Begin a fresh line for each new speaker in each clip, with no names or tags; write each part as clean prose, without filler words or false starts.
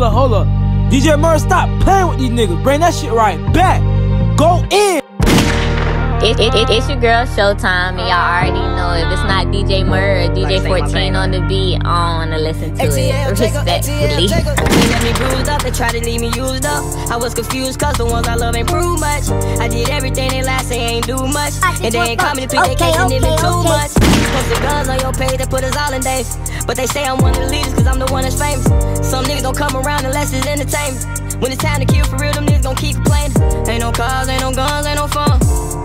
up. DJ Murr, stop playing with these niggas. Bring that shit right back. Go in.
It's your girl Showtime, and y'all already know if it's not DJ Murr or DJ 14 on the beat, I don't wanna listen to it. Respectfully.
They let me bruised up, they try to leave me used up. I was confused cause the ones I love ain't prove much. I did everything they last, they ain't do much. And they ain't coming to please, they can't give me too much. Posted guns on your page, they put us all in days. But they say I'm one of the leaders cause I'm the one that's famous. Some niggas don't come around unless it's entertainment. When it's time to kill for real, them niggas gon' keep complaining. Ain't no cars, ain't no guns, ain't no fun.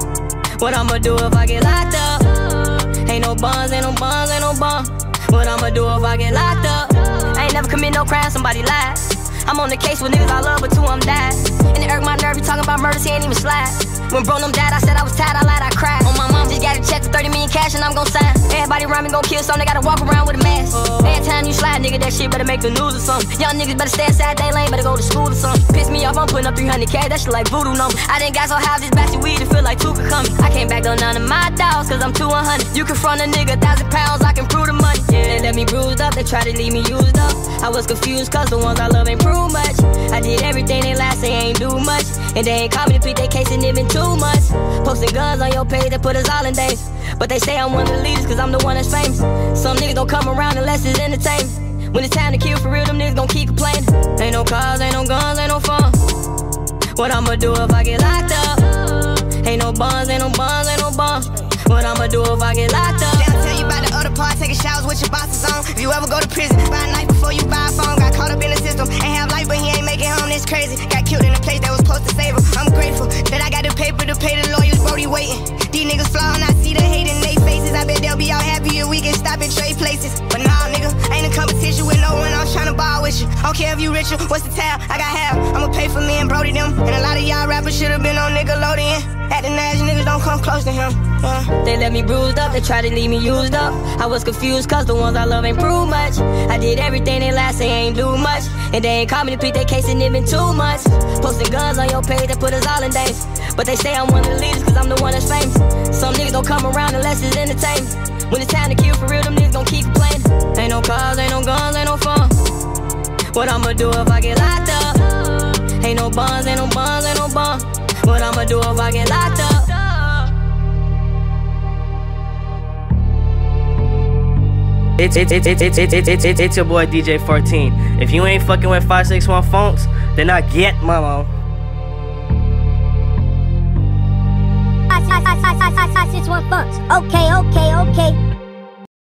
What I'ma do if I get locked up? Ain't no bonds, ain't no bonds, ain't no bond. What I'ma do if I get locked up? I ain't never commit no crime, somebody lied. I'm on the case with niggas I love, but two of them died. And it irked my nerve, you talking about murders, he ain't even slide. When bro them died, I said I was tired, I lied, I cried. On my mom, just got a check for 30 million cash and I'm gon' sign. Everybody around me gon' kill something, they gotta walk around with a mask. Every time you slide, nigga, that shit better make the news or something. Young niggas better stay inside they lane, better go to school or something. Piss me off, I'm putting up 300K, that shit like voodoo number. I done got so high, this batch of weed, it feel like two could come. I can't back on none of my dogs, cause I'm 200. You confront a nigga, 1,000 pounds, I can prove the money. Yeah, they let me bruised up, they try to leave me used up. I was confused cause the ones I love ain't prove much. I did everything they last, they ain't do much. And they ain't call me to plead their case and it been too much. Posting guns on your page, they put us all in danger. But they say I'm one of the leaders cause I'm the one that's famous. Some niggas don't come around unless it's entertainment. When it's time to kill for real, them niggas gon' keep complaining. Ain't no cars, ain't no guns, ain't no fun. What I'ma do if I get locked up? Ain't no bonds, ain't no bonds, ain't no bond. What I'ma do if I get locked up?
They'll tell you about the other part, taking showers with your bosses on. If you ever go to prison, buy a knife before you buy a phone. Got caught up in the system, ain't have life, but he ain't make it home, that's crazy. Got killed in a place that was supposed to save him. I'm grateful that I got the paper to pay the lawyers, Brody waiting. These niggas flaw and I see the hate in they faces. I bet they'll be all happy if we can stop and trade places. But nah, nigga, ain't a competition with no one, I'm tryna ball with you. I don't care if you rich or what's the tab, I got half. I'ma pay for me and Brody them. And a lot of y'all rappers should've been on Nickelodeon. Acting ass niggas don't come close to him.
They let me bruised up, they try to leave me used up. I was confused cause the ones I love ain't prove much. I did everything they last, they ain't do much. And they ain't call me to plead their case and it been too much. Posting guns on your page, they put us all in danger. But they say I'm one of the leaders cause I'm the one that's famous. Some niggas don't come around unless it's entertainment. When it's time to kill for real, them niggas gon' keep complaining. Ain't no cars, ain't no guns, ain't no fun. What I'ma do if I get locked up? Ain't no bonds, ain't no bonds, ain't no bond. What I'ma do if I get locked up?
It's your boy DJ 14. If you ain't fucking with 561 Funks, then I get mama.
561 Funks. Okay.